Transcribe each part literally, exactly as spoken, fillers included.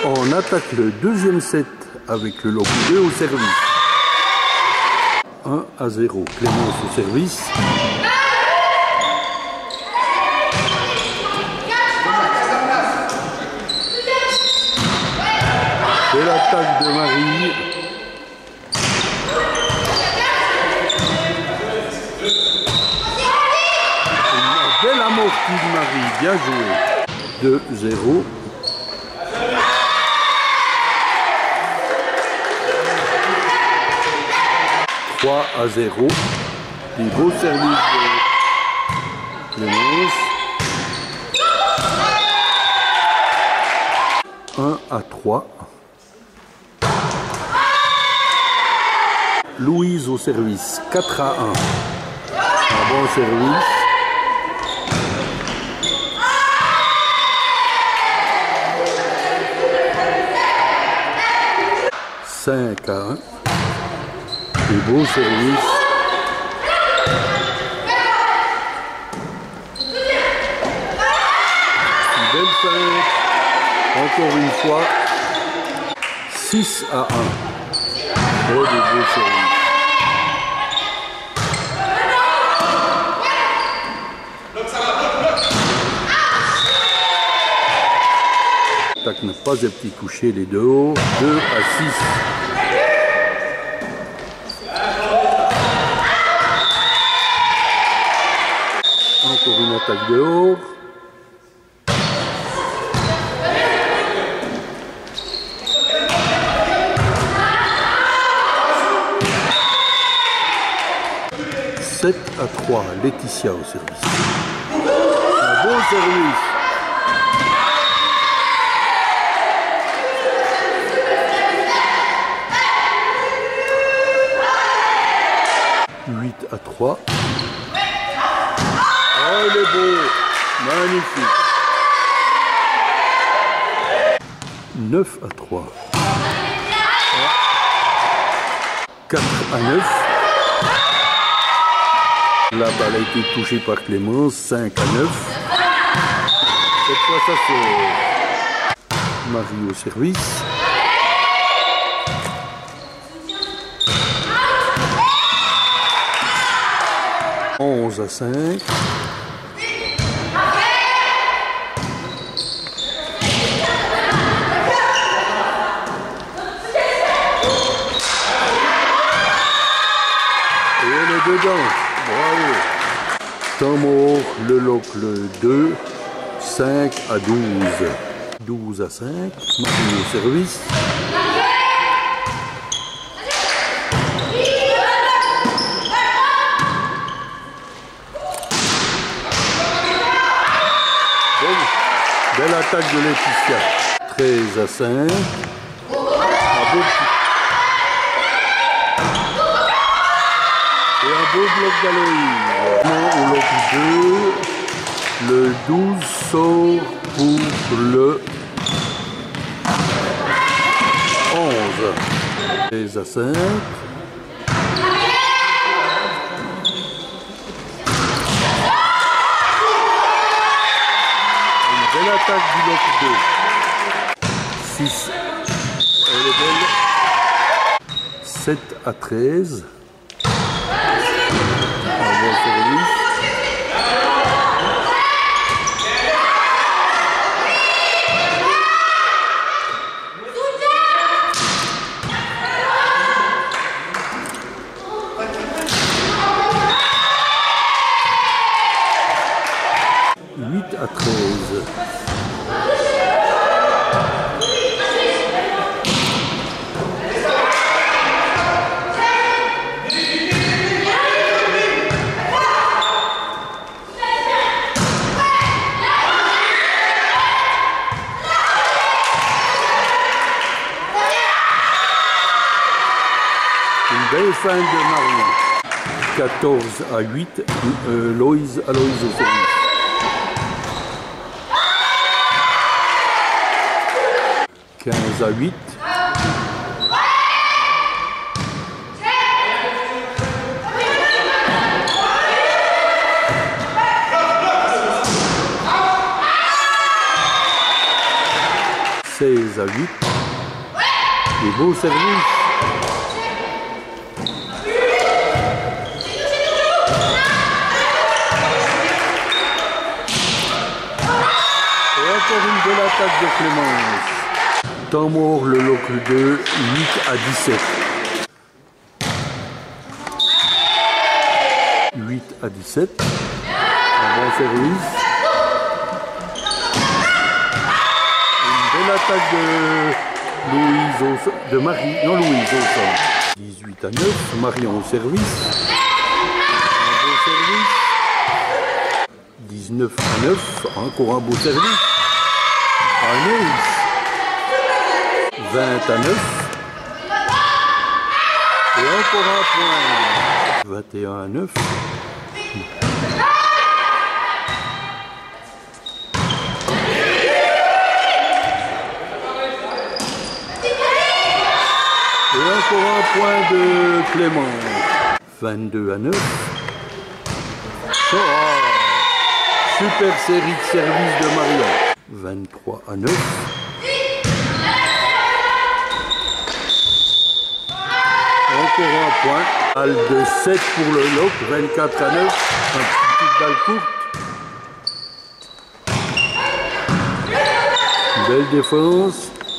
On attaque le deuxième set avec le lot deux au service. un à zéro. Clémence au service. Et l'attaque de Marie. Une belle amortie de Marie. Bien joué. deux zéro. trois à zéro. Un beau service de Clémence. un à trois. Louise au service. quatre à un. Un bon service. cinq à un. Un beau service. Une belle cinq. Encore une fois. six à un. Oh, de beaux services. L'attaque n'a pas été touchée les deux hauts. deux à six. Encore une attaque de haut. sept à trois. Laetitia au service. Un bon service. huit à trois. Oh, il est beau. Magnifique. neuf à trois. quatre à neuf. La balle a été touchée par Clémence. cinq à neuf. Cette fois, ça c'est Marie au service. onze à cinq. Et elle est dedans. Bravo. Temps mort, le locle deux. cinq à douze. douze à cinq. Marie au service. Belle attaque de Laetitia. treize à cinq. Un beau petit... Et un beau bloc d'Aloïse. Au bloc deux. Le douze sort pour le onze. treize à cinq. L'attaque du bloc deux. six. Elle est belle. sept à treize. Un bon service. huit à treize. Une belle fin de Marion. quatorze à huit. Euh, Loïse à Loïse au service. quinze à huit. seize à huit. Et beau service. Et encore une belle attaque de Clémence. Temps mort, le locle deux, huit à dix-sept. huit à dix-sept. Un bon service. Une belle attaque de Louise au sol, de Marie, non Louise au sol. dix-huit à neuf. Marion au service. Un beau service. dix-neuf à neuf. Encore un beau service. Un ace. vingt à neuf. Et encore un point. vingt et un à neuf. Et encore un point de Clément. vingt-deux à neuf. Oh, super série de service de Marion. vingt-trois à neuf. Encore un point. Balle de sept pour le loc. vingt-quatre à neuf. Un petit balle courte. Belle défense.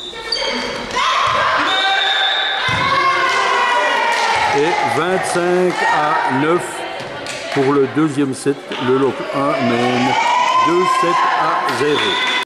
Et vingt-cinq à neuf pour le deuxième set. Le loc un mène deux sept à zéro.